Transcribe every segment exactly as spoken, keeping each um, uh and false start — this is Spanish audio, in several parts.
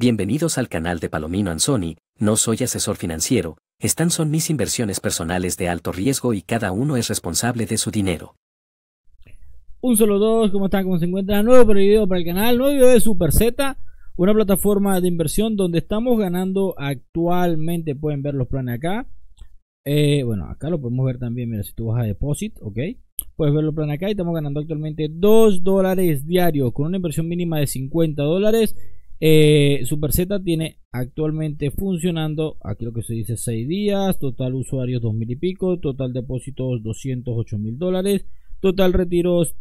Bienvenidos al canal de Palomino Anzoni. No soy asesor financiero, estas son mis inversiones personales de alto riesgo y cada uno es responsable de su dinero. Un solo dos, ¿cómo están? ¿Cómo se encuentran? Nuevo video para el canal, nuevo video de SuperZ, una plataforma de inversión donde estamos ganando actualmente. Pueden ver los planes acá. Eh, bueno, acá lo podemos ver también. Mira, si tú vas a Deposit, ok, puedes ver los planes acá y estamos ganando actualmente dos dólares diarios con una inversión mínima de cincuenta dólares. Eh, SuperZ tiene actualmente funcionando, aquí lo que se dice seis días, total usuarios dos mil y pico, total depósitos doscientos ocho mil dólares, total retiros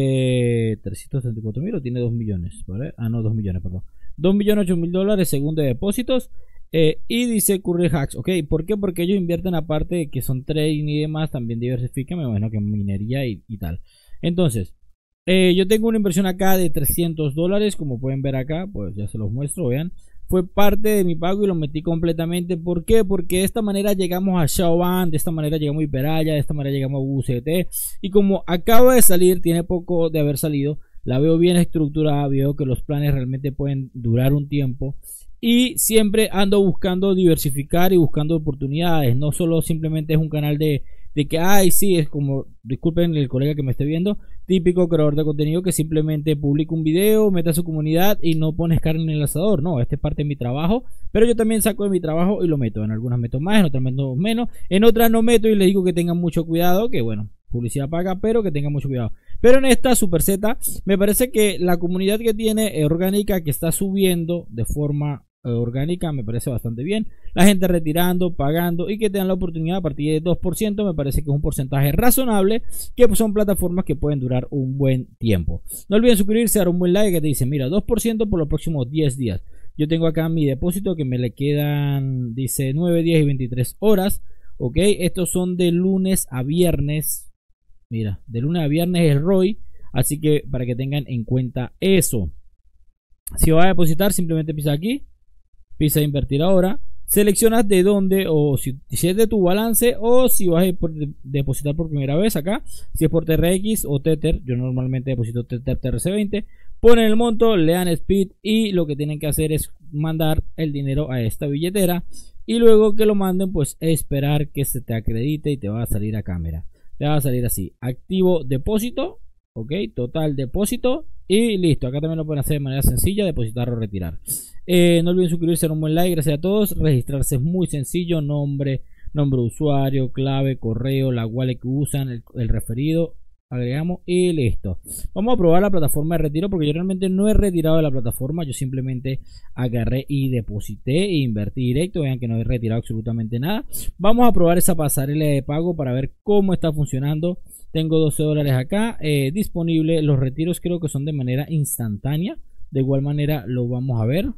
eh, trescientos treinta y cuatro mil, o tiene dos millones, ¿vale? Ah, no, dos millones, perdón, dos millones ocho mil dólares según de depósitos. Eh, y dice Curry Hacks, ok, ¿por qué? Porque ellos invierten aparte de que son trading y demás, también diversifican, me imagino que en minería y, y tal. Entonces, Eh, yo tengo una inversión acá de trescientos dólares, como pueden ver acá, pues ya se los muestro, vean. Fue parte de mi pago y lo metí completamente. ¿Por qué? Porque de esta manera llegamos a Xiaoban, de esta manera llegamos a Hiperaya, de esta manera llegamos a U C T. Y como acaba de salir, tiene poco de haber salido, la veo bien estructurada, veo que los planes realmente pueden durar un tiempo. Y siempre ando buscando diversificar y buscando oportunidades. No solo simplemente es un canal de... de que, ay, sí, es como, disculpen el colega que me esté viendo, típico creador de contenido que simplemente publica un video, mete a su comunidad y no pones carne en el asador. No, esta es parte de mi trabajo, pero yo también saco de mi trabajo y lo meto. En algunas meto más, en otras meto menos, en otras no meto y les digo que tengan mucho cuidado, que bueno, publicidad paga, pero que tengan mucho cuidado. Pero en esta SuperZ me parece que la comunidad que tiene orgánica, que está subiendo de forma orgánica, me parece bastante bien. La gente retirando, pagando y que tengan la oportunidad a partir de dos por ciento, me parece que es un porcentaje razonable, que son plataformas que pueden durar un buen tiempo. No olviden suscribirse, dar un buen like que te dice, mira, dos por ciento por los próximos diez días. Yo tengo acá mi depósito que me le quedan, dice nueve, diez y veintitrés horas. Ok, estos son de lunes a viernes. Mira, de lunes a viernes es R O I, así que para que tengan en cuenta eso. Si vas a depositar, simplemente pisa aquí, pisa invertir ahora, seleccionas de dónde, o si, si es de tu balance, o si vas a por, de, depositar por primera vez acá, si es por T R X o Tether. Yo normalmente deposito Tether T R C veinte, ponen el monto, le dan speed y lo que tienen que hacer es mandar el dinero a esta billetera y luego que lo manden, pues esperar que se te acredite y te va a salir a cámara, te va a salir así, activo depósito, ok, total depósito y listo. Acá también lo pueden hacer de manera sencilla, depositar o retirar. Eh, no olviden suscribirse, dar un buen like, gracias a todos. Registrarse es muy sencillo, nombre, nombre de usuario, clave, correo, la wallet que usan, el, el referido, agregamos y listo. Vamos a probar la plataforma de retiro porque yo realmente no he retirado de la plataforma, yo simplemente agarré y deposité e invertí directo. Vean que no he retirado absolutamente nada. Vamos a probar esa pasarela de pago para ver cómo está funcionando. Tengo doce dólares acá eh, disponible. Los retiros creo que son de manera instantánea, de igual manera lo vamos a ver.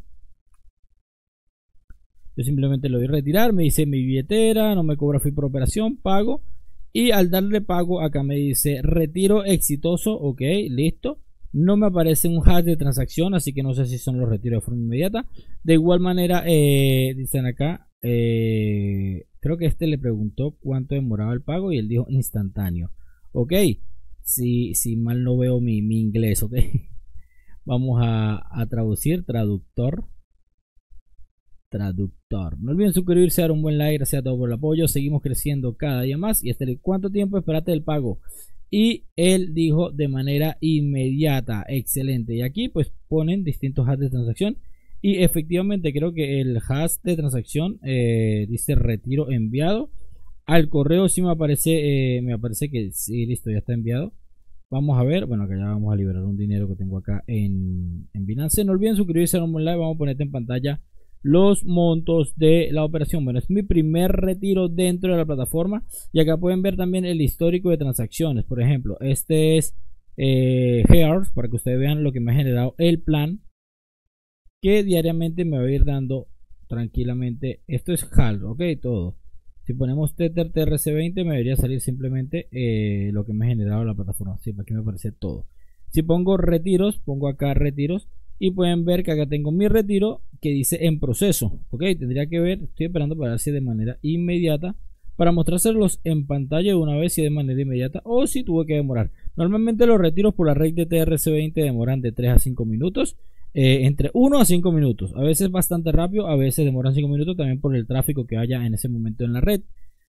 Yo simplemente lo doy a retirar, me dice mi billetera, no me cobra fee por operación, pago. Y al darle pago acá me dice retiro exitoso, ok, listo. No me aparece un hash de transacción, así que no sé si son los retiros de forma inmediata. De igual manera, eh, dicen acá, eh, creo que este le preguntó cuánto demoraba el pago y él dijo instantáneo. Ok, si, si mal no veo mi, mi inglés, ok. Vamos a, a traducir, traductor. Traductor. No olviden suscribirse, dar un buen like, gracias a todos por el apoyo. Seguimos creciendo cada día más. Y hasta el cuánto tiempo esperaste el pago. Y él dijo de manera inmediata. Excelente. Y aquí pues ponen distintos hashes de transacción. Y efectivamente creo que el hash de transacción eh, dice retiro enviado. Al correo sí me aparece, eh, me aparece que sí, listo, ya está enviado. Vamos a ver, bueno, acá ya vamos a liberar un dinero que tengo acá en, en Binance. No olviden suscribirse, dar un buen like. Vamos a ponerte en pantalla los montos de la operación. Bueno, es mi primer retiro dentro de la plataforma y acá pueden ver también el histórico de transacciones. Por ejemplo, este es eh, Hearts, para que ustedes vean lo que me ha generado el plan, que diariamente me va a ir dando tranquilamente. Esto es H A L, ok, todo. Si ponemos Tether T R C veinte me debería salir simplemente eh, lo que me ha generado la plataforma. Sí, aquí me aparece todo. Si pongo retiros, pongo acá retiros y pueden ver que acá tengo mi retiro que dice en proceso. Ok, tendría que ver, estoy esperando para ver si de manera inmediata, para mostrárselos en pantalla de una vez, si de manera inmediata o si tuve que demorar. Normalmente los retiros por la red de T R C veinte demoran de tres a cinco minutos. eh, entre uno a cinco minutos. A veces bastante rápido, a veces demoran cinco minutos también por el tráfico que haya en ese momento en la red.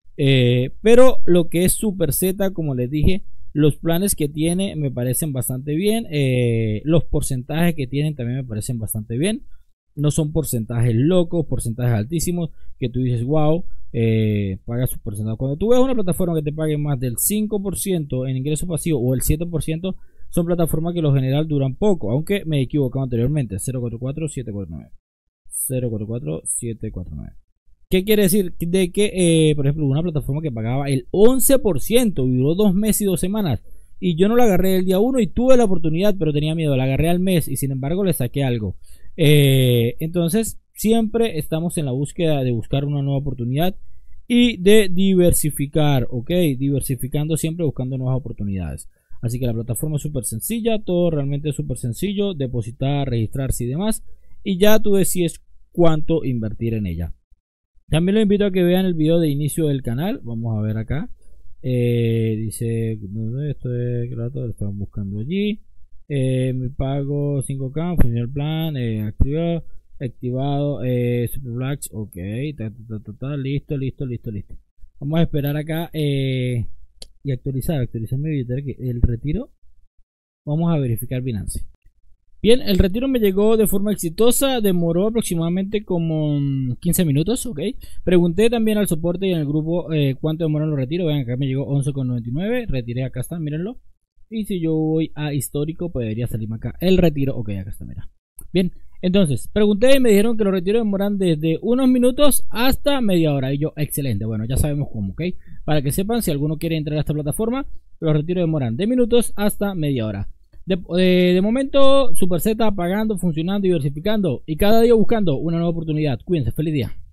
Eh, pero lo que es Superzeta, como les dije, los planes que tiene me parecen bastante bien. Eh, los porcentajes que tienen también me parecen bastante bien. No son porcentajes locos, porcentajes altísimos que tú dices, wow, eh, paga su porcentaje. Cuando tú ves una plataforma que te pague más del cinco por ciento en ingreso pasivo o el siete por ciento, son plataformas que en lo general duran poco, aunque me he equivocado anteriormente. Cero cuatro cuatro siete cuatro nueve cero cuatro cuatro siete cuatro nueve. ¿Qué quiere decir? De que, eh, por ejemplo, una plataforma que pagaba el once por ciento y duró dos meses y dos semanas, y yo no la agarré el día uno y tuve la oportunidad, pero tenía miedo, la agarré al mes y sin embargo le saqué algo. Eh, entonces, siempre estamos en la búsqueda de buscar una nueva oportunidad y de diversificar, ok, diversificando siempre, buscando nuevas oportunidades. Así que la plataforma es súper sencilla, todo realmente es súper sencillo, depositar, registrarse y demás, y ya tú decides cuánto invertir en ella. También los invito a que vean el video de inicio del canal. Vamos a ver acá. Eh, dice, esto es grato, lo estamos buscando allí. Eh, mi pago cinco K, funciona el plan, eh, activado, activado, eh, Super Blacks, ok, ta, ta, ta, ta, listo, listo, listo, listo. Vamos a esperar acá eh, y actualizar, actualizar mi billetera, que el retiro. Vamos a verificar Binance. Bien, el retiro me llegó de forma exitosa, demoró aproximadamente como quince minutos, ok. Pregunté también al soporte y en el grupo eh, cuánto demoran los retiros. Vean, acá me llegó once con noventa y nueve, retiré, acá está, mírenlo. Y si yo voy a histórico, pues debería salirme acá el retiro, ok, acá está, mira. Bien, entonces, pregunté y me dijeron que los retiros demoran desde unos minutos hasta media hora. Y yo, excelente, bueno, ya sabemos cómo, ok. Para que sepan, si alguno quiere entrar a esta plataforma, los retiros demoran de minutos hasta media hora. De, de, de momento, Superzeta pagando, funcionando, diversificando y cada día buscando una nueva oportunidad. Cuídense, feliz día.